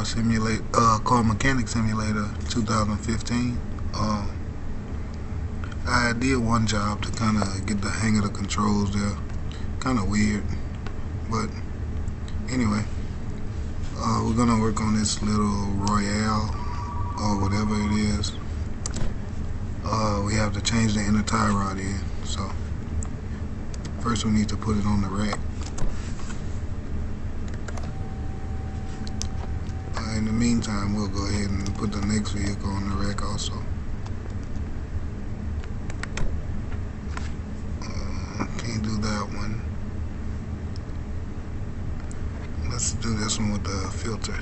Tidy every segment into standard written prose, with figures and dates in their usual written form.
Car Mechanic Simulator 2015. I did one job to kind of get the hang of the controls there. Kind of weird, but anyway, we're gonna work on this little Royale or whatever it is. We have to change the inner tie rod in, so first we need to put it on the rack. In the meantime, we'll go ahead and put the next vehicle on the rack also. Can't do that one. Let's do this one with the filters.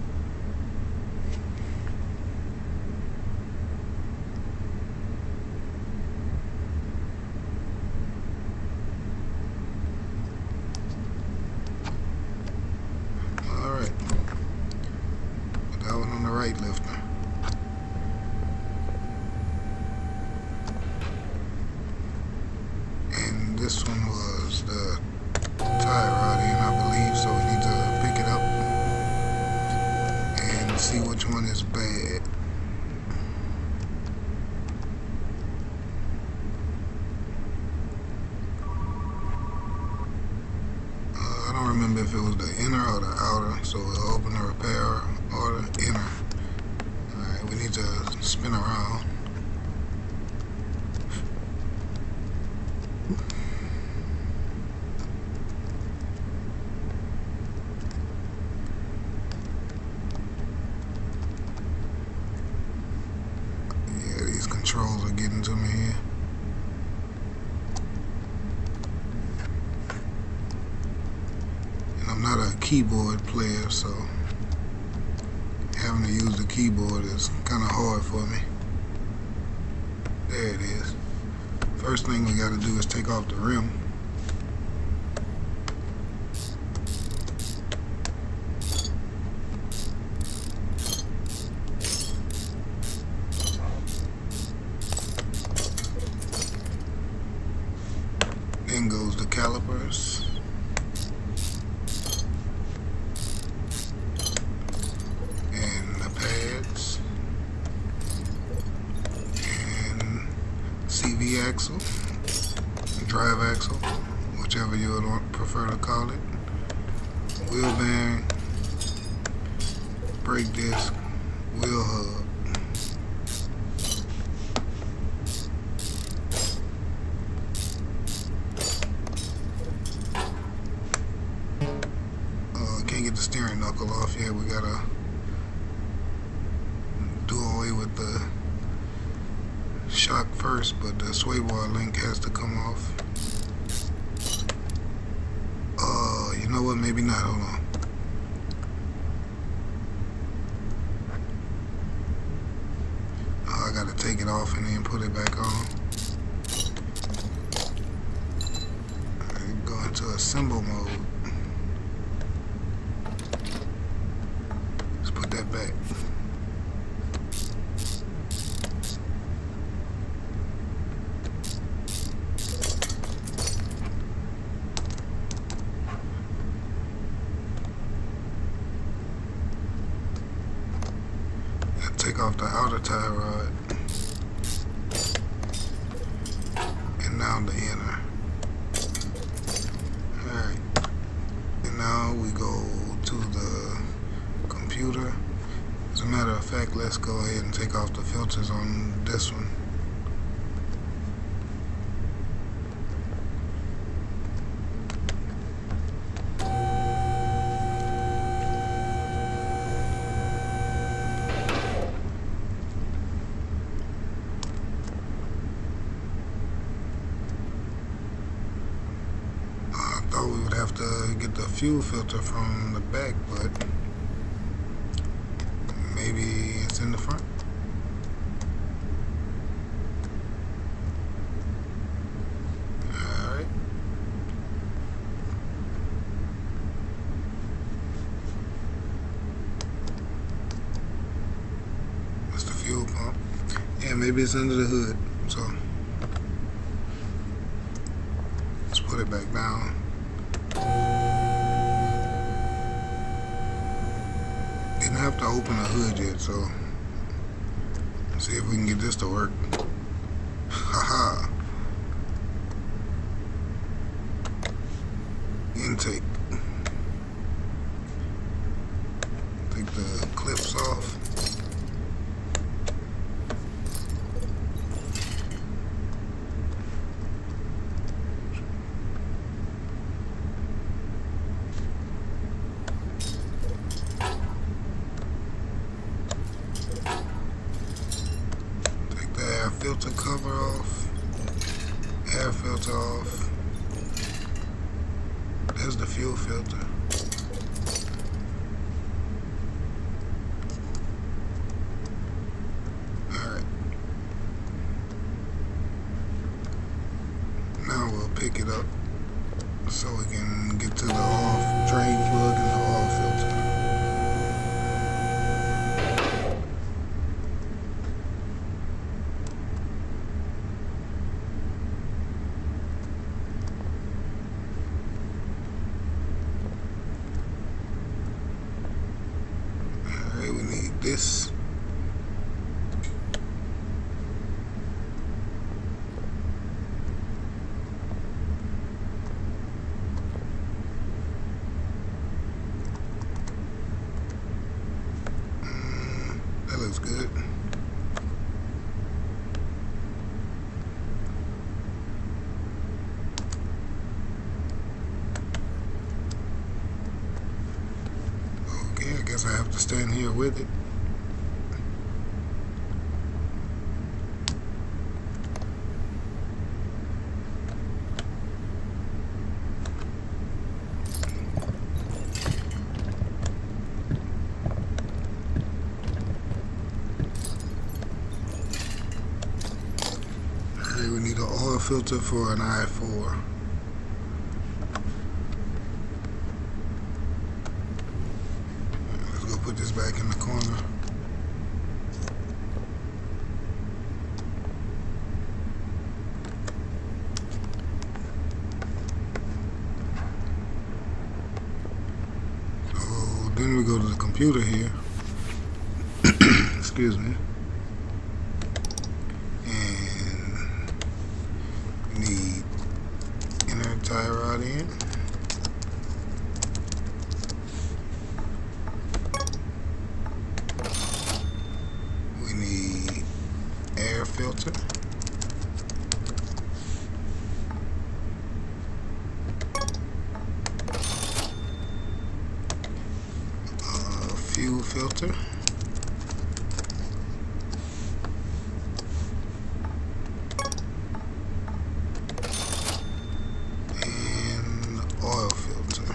Alright. Put that one on the right lifter. And this one was the tie rod in, I believe, so we need to pick it up and see which one is bad. I don't remember if it was the inner or the outer, so we'll open the repair or the inner. Alright, we need to spin around. Yeah, these controls are getting to me here. And I'm not a keyboard player, so having to use the keyboard is kind of hard for me. There it is. First thing we got to do is take off the rim. Then goes the calipers. And the pads. And CV axle. Drive axle. Whichever you would prefer to call it. Wheel bearing. Brake disc. Wheel hub. Can't get the steering knuckle off yet. We gotta do away with the shock first, but the sway bar link has to come off. You know what? Maybe not. Hold on. I gotta take it off and then put it back on. Alright, go into assemble mode. Put that back. Take off the outer tie rod. And now the inner. Alright. And now we go to the computer. As a matter of fact, let's go ahead and take off the filters on this one. I thought we would have to get the fuel filter from the back, but maybe it's in the front. Alright. That's the fuel pump. Yeah, maybe it's under the hood. So let's put it back down. Then didn't have to open the hood yet, so let's see if we can get this to work. Haha. Intake. Take the clips off. Take the air filter cover off. Air filter off. There's the fuel filter. Alright. Now we'll pick it up so we can get to the off drain plug and the off filter. We need this. That looks good. Okay, I guess I have to stand here with it. Okay, we need an oil filter for an i4. Let's go put this back in the corner. So then we go to the computer here. Excuse me. And we need inner tie rod in. We need air filter. Fuel filter. And oil filter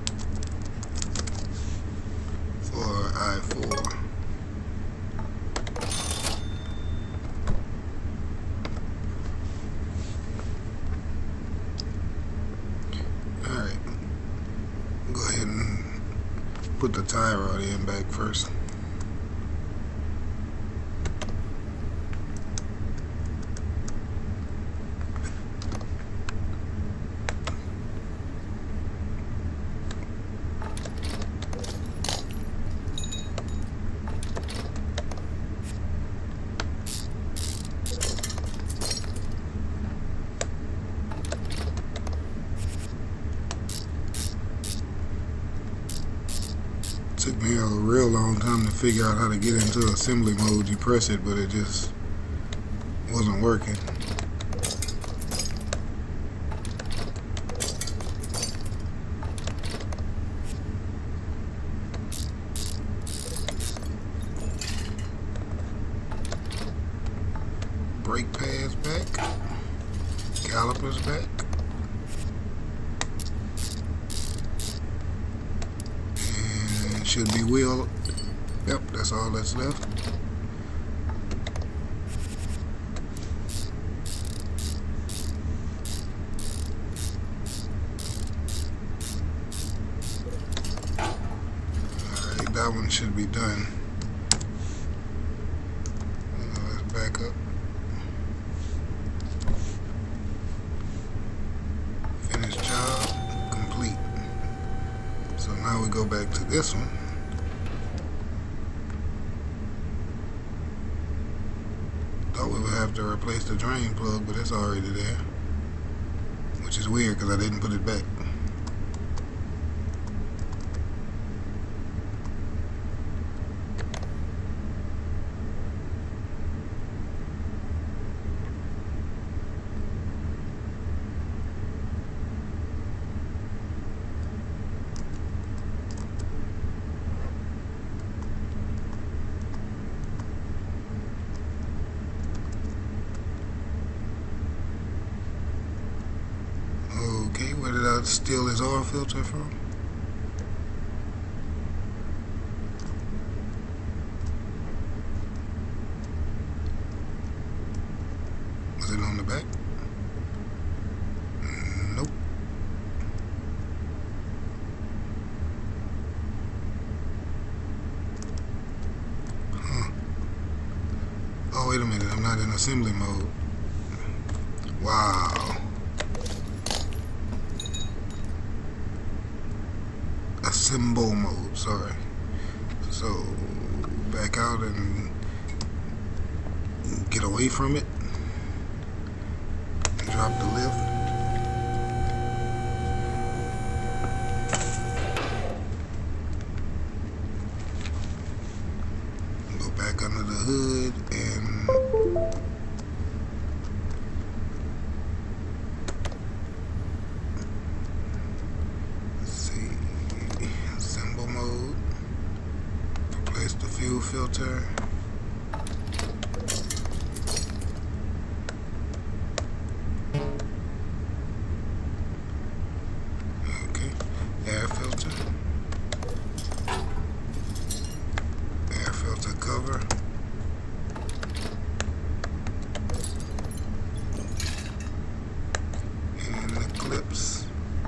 for i4. Alright, go ahead and put the tie rod in back first. Took me a real long time to figure out how to get into assembly mode. You press it, but it just wasn't working. Brake pads back, calipers back. Should be wheel. Yep, that's all that's left. Alright, that one should be done. Let's back up. Finish job complete. So now we go back to this one. to replace the drain plug, but it's already there, which is weird because I didn't put it back. Okay, where did I steal his oil filter from? Was it on the back? Nope. Huh. Oh, wait a minute, I'm not in assembly mode. Wow. Assemble mode, sorry. So back out and get away from it and drop the lift. Go back under the hood and the fuel filter. Okay, air filter. Air filter cover. And the clips.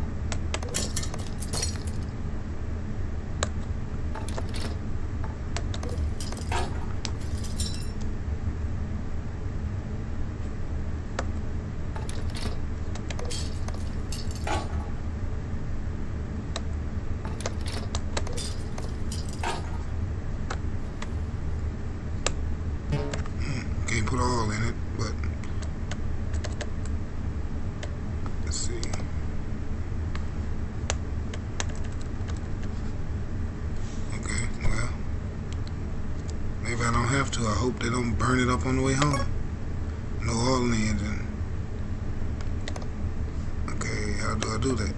Can't put all in it, but let's see. Okay, well, maybe I don't have to. I hope they don't burn it up on the way home. No oil in the engine. Okay, how do I do that?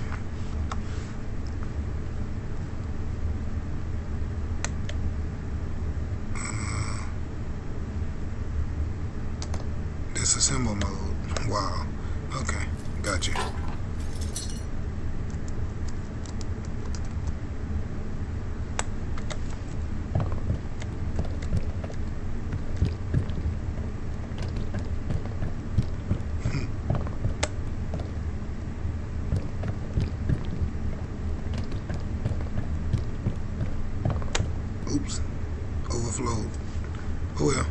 Disassemble mode. Wow. Okay, gotcha. Oops. Overflowed. Oh well.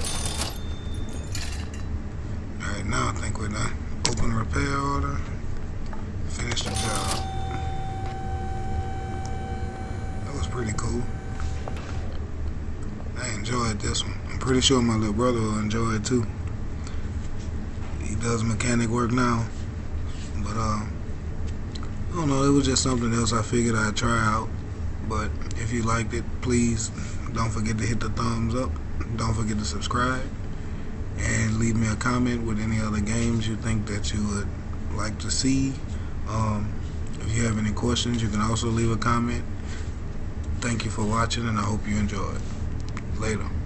Alright, now I think we're done. Open repair order. Finish the job. That was pretty cool. I enjoyed this one. I'm pretty sure my little brother will enjoy it too. He does mechanic work now. But I don't know, it was just something else I figured I'd try out. But if you liked it, please don't forget to hit the thumbs up. Don't forget to subscribe. And leave me a comment with any other games you think that you would like to see. If you have any questions, you can also leave a comment. Thank you for watching, and I hope you enjoyed. Later.